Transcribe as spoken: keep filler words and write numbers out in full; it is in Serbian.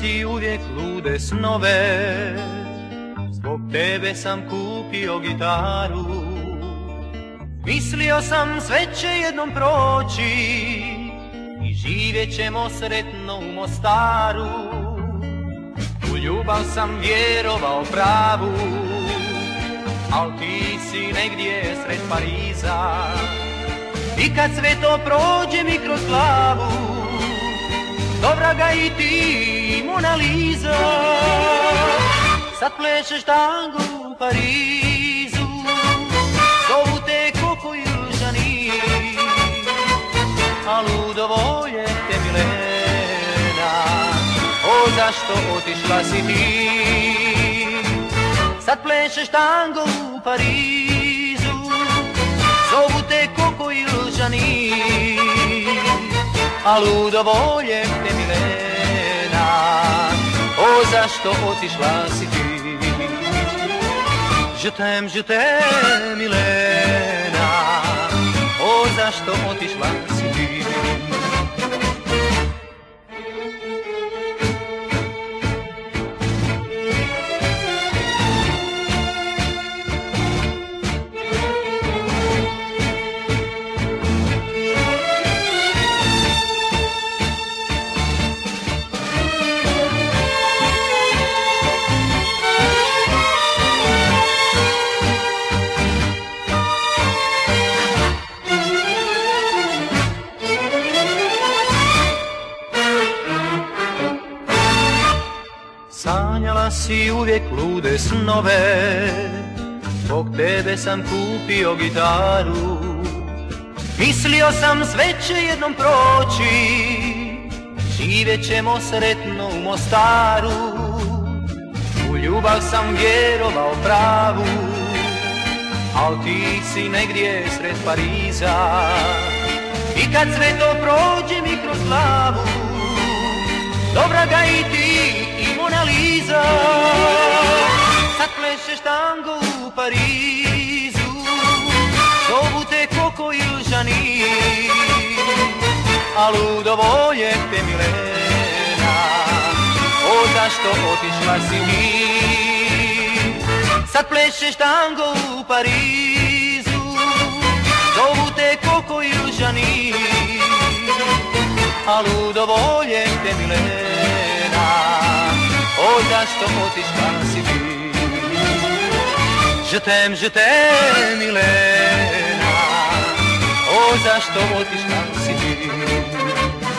si uvijek lude snove, zbog tebe sam kupio gitaru. Mislio sam sve će jednom proći i živjet ćemo sretno u Mostaru. U ljubav sam vjerovao pravu, al ti si negdje sred Pariza. I kad sve to prođe mi kroz glavu, dobra ga i ti, Mona Lisa. Sad plešeš tango u Parizu, zovu te Koko i Žani, a ludo volje te Milena. O, zašto otišla si ti? Sad plešeš tango u Parizu, zovu te Koko i Žani, a ludo volje te Milena. O, zašto otišla si ti? Je t'aime, je t'aime, Milena. O, zašto otišla si ti? Sanjala si uvijek lude snove, zbog tebe sam kupio gitaru. Mislio sam sve će jednom proći, živjet ćemo sretno u Mostaru. U ljubav sam vjerovao pravu, al ti si negdje sred Pariza. I kad sve to prođe mi kroz glavu, dobra ga i ti, i Mona Lisa. Sad plešeš tango u Parizu, zovu te Koko i Žani, a ludo volje te Milena. O, zašto otišla si ti? Sad plešeš tango u Parizu, zovu te Koko i Žani, a ludo volje te Milena. O, zašto otišla si ti? Je t'aime, je t'aime, Milena. O, zašto otišla si ti?